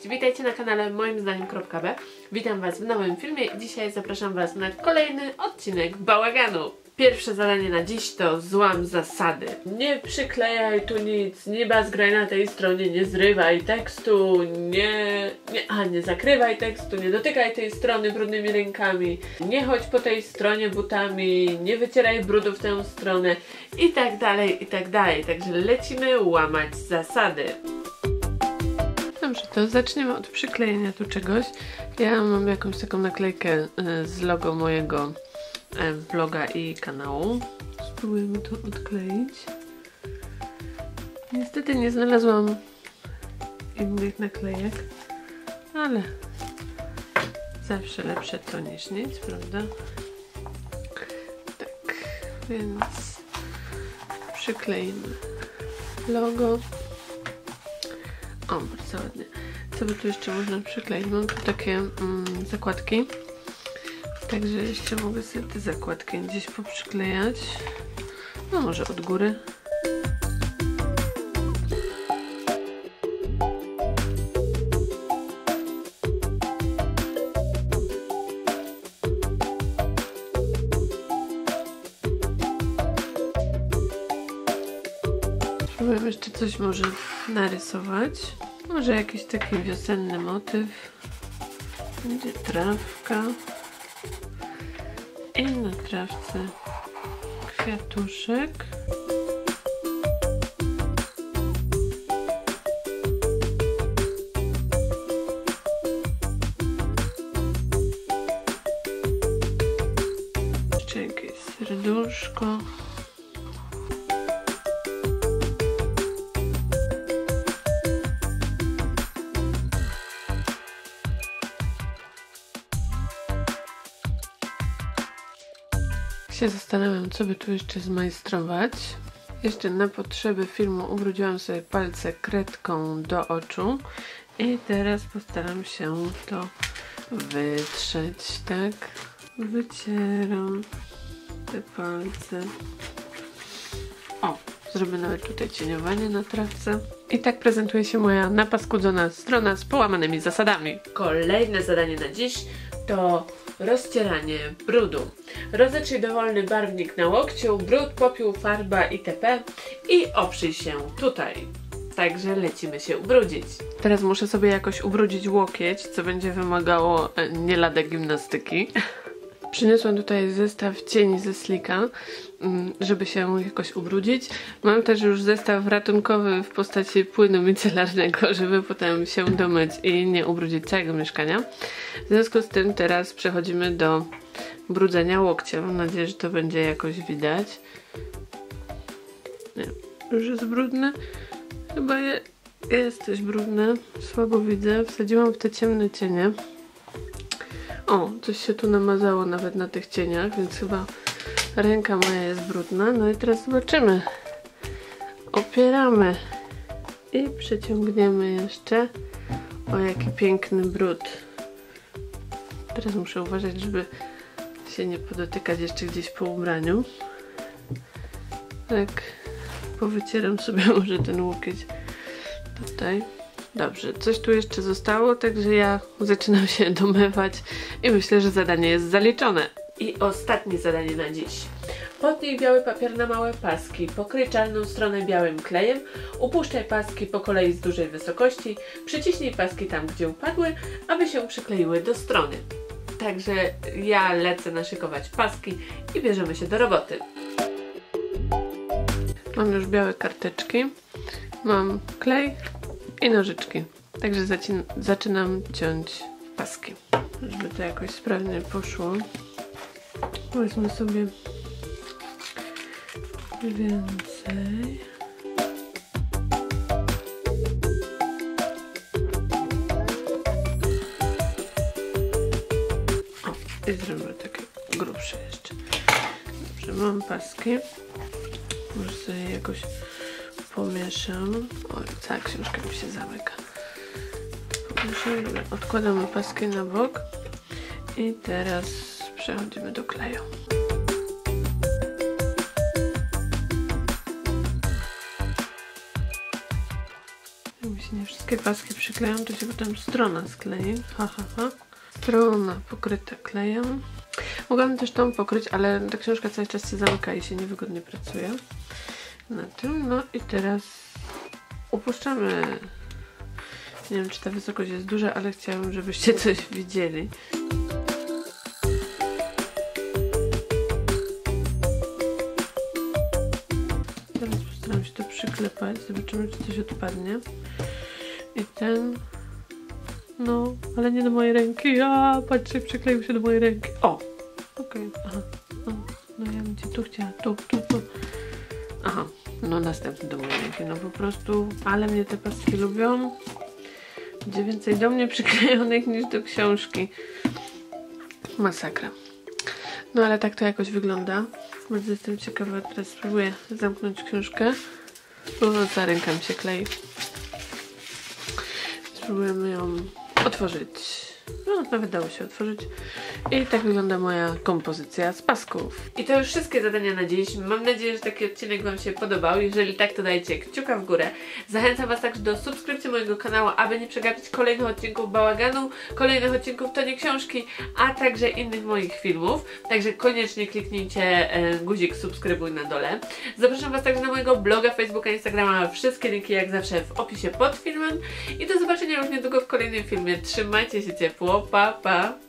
Cześć, witajcie na kanale moim zdaniem.b. Witam Was w nowym filmie i dzisiaj zapraszam Was na kolejny odcinek bałaganu. Pierwsze zadanie na dziś to złam zasady. Nie przyklejaj tu nic, nie bazgraj na tej stronie, nie zrywaj tekstu, nie zakrywaj tekstu, nie dotykaj tej strony brudnymi rękami, nie chodź po tej stronie butami, nie wycieraj brudu w tę stronę i tak dalej, i tak dalej. Także lecimy łamać zasady. Dobrze, to zaczniemy od przyklejenia tu czegoś. Ja mam jakąś taką naklejkę z logo mojego vloga i kanału. Spróbujemy to odkleić. Niestety nie znalazłam innych naklejek, ale zawsze lepsze to niż nic, prawda? Tak, więc przykleimy logo. O, bardzo ładnie. Co by tu jeszcze można przykleić? Mam tu takie zakładki. Także jeszcze mogę sobie te zakładki gdzieś poprzyklejać. No może od góry. Spróbuję jeszcze coś może narysować. Może jakiś taki wiosenny motyw. Będzie trawka. I na trawce kwiatuszek. Jeszcze jakieś serduszko. Się zastanawiam, co by tu jeszcze zmajstrować. Jeszcze na potrzeby filmu ubrudziłam sobie palce kredką do oczu i teraz postaram się to wytrzeć, tak? Wycieram te palce. O, zrobię nawet tutaj cieniowanie na trawce. I tak prezentuje się moja napaskudzona strona z połamanymi zasadami. Kolejne zadanie na dziś to rozcieranie brudu. Rozetrzyj dowolny barwnik na łokciu, brud, popiół, farba itp. I oprzyj się tutaj. Także lecimy się ubrudzić. Teraz muszę sobie jakoś ubrudzić łokieć, co będzie wymagało nie lada gimnastyki. Przyniosłam tutaj zestaw cieni ze Slicka, żeby się jakoś ubrudzić. Mam też już zestaw ratunkowy w postaci płynu micelarnego, żeby potem się domyć i nie ubrudzić całego mieszkania. W związku z tym teraz przechodzimy do brudzenia łokcia. Mam nadzieję, że to będzie jakoś widać. Nie, już jest brudne. Chyba jest coś brudne. Słabo widzę. Wsadziłam w te ciemne cienie. O, coś się tu namazało nawet na tych cieniach, więc chyba ręka moja jest brudna. No i teraz zobaczymy. Opieramy i przeciągniemy jeszcze. O, jaki piękny brud. Teraz muszę uważać, żeby się nie podotykać jeszcze gdzieś po ubraniu. Tak, powycieram sobie może ten łokieć tutaj. Dobrze, coś tu jeszcze zostało, także ja zaczynam się domywać i myślę, że zadanie jest zaliczone. I ostatnie zadanie na dziś. Potnij biały papier na małe paski, pokryj czarną stronę białym klejem, upuszczaj paski po kolei z dużej wysokości, przyciśnij paski tam, gdzie upadły, aby się przykleiły do strony. Także ja lecę naszykować paski i bierzemy się do roboty. Mam już białe karteczki, mam klej i nożyczki. Także zaczynam ciąć paski. Żeby to jakoś sprawnie poszło. Weźmy sobie więcej. O, i zrobimy takie grubsze jeszcze. Dobrze, mam paski. Może sobie jakoś pomieszam. Oj, cała książka mi się zamyka. Pomieszam, odkładamy paski na bok i teraz przechodzimy do kleju. się nie wszystkie paski przykleją, to się potem strona sklei. Ha, ha, ha. Strona pokryta klejem. Mogłam też tą pokryć, ale ta książka cały czas się zamyka i się niewygodnie pracuje na tym. No i teraz upuszczamy. Nie wiem, czy ta wysokość jest duża, ale chciałabym, żebyście coś widzieli. Teraz postaram się to przyklepać. Zobaczymy, czy coś odpadnie. I ten... No, ale nie do mojej ręki. A, patrzcie, przykleił się do mojej ręki. O! Okej, aha. No ja bym cię tu chciała. Tu. Aha, no następny do mojej ręki. No po prostu, ale mnie te paski lubią. Będzie więcej do mnie przyklejonych niż do książki. Masakra. No ale tak to jakoś wygląda. Bardzo jestem ciekawa. Teraz spróbuję zamknąć książkę. Bo ta ręka mi się klei. Spróbujemy ją otworzyć. No, nawet dało się otworzyć. I tak wygląda moja kompozycja z pasków. I to już wszystkie zadania na dziś. Mam nadzieję, że taki odcinek Wam się podobał. Jeżeli tak, to dajcie kciuka w górę. Zachęcam Was także do subskrypcji mojego kanału, aby nie przegapić kolejnych odcinków bałaganu, kolejnych odcinków To nie książki, a także innych moich filmów. Także koniecznie kliknijcie guzik subskrybuj na dole. Zapraszam Was także na mojego bloga, Facebooka, Instagrama. Wszystkie linki jak zawsze w opisie pod filmem. I do zobaczenia już niedługo w kolejnym filmie. Trzymajcie się ciepło. Pa, pa!